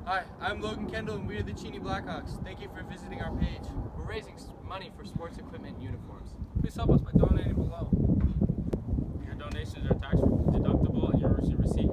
Hi, I'm Logan Kendall and we are the Cheney Blackhawks. Thank you for visiting our page. We're raising money for sports equipment and uniforms. Please help us by donating below. Your donations are tax deductible and you'll receive receipts.